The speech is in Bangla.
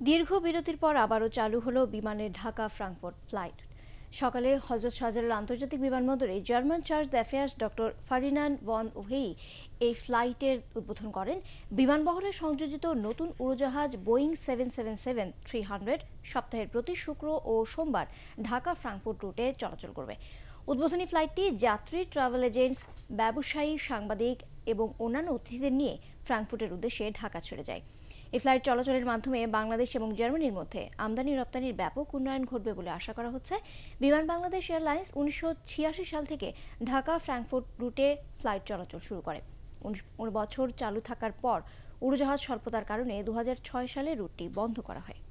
দীর্ঘ বিরতির পর আবারও চালু হলো বিমানের ঢাকা ফ্রাঙ্কফুর্ট ফ্লাইট। সকালে হজরত শাহজালাল আন্তর্জাতিক বিমানবন্দরে German chargé d'Affaires doctor Ferdinand von ওহেই এই ফ্লাইটের উদ্বোধন করেন। বিমানবহরে সংযোজিত নতুন উড়োজাহাজ বোয়িং 777-300 সপ্তাহের প্রতি শুক্র ও সোমবার ঢাকা ফ্রাঙ্কফুর্ট রুটে চলাচল করবে। উদ্বোধনী ফ্লাইটটি যাত্রী, ট্রাভেল এজেন্টস, ব্যবসায়ী, সাংবাদিক এবং অন্যান্য অতিথিদের নিয়ে ফ্রাঙ্কফুর্টের উদ্দেশ্যে ঢাকা ছেড়ে যায়। এই ফ্লাইট চলাচলের মাধ্যমে বাংলাদেশ এবং জার্মানির মধ্যে আমদানি রপ্তানির ব্যাপক উন্নয়ন ঘটবে বলে আশা করা হচ্ছে। বিমান বাংলাদেশ এয়ারলাইন্স 1986 সাল থেকে ঢাকা ফ্রাঙ্কফুর্ট রুটে ফ্লাইট চলাচল শুরু করে। 19 বছর চালু থাকার পর উড়োজাহাজ স্বল্পতার কারণে 2006 সালে রুটটি বন্ধ করা হয়।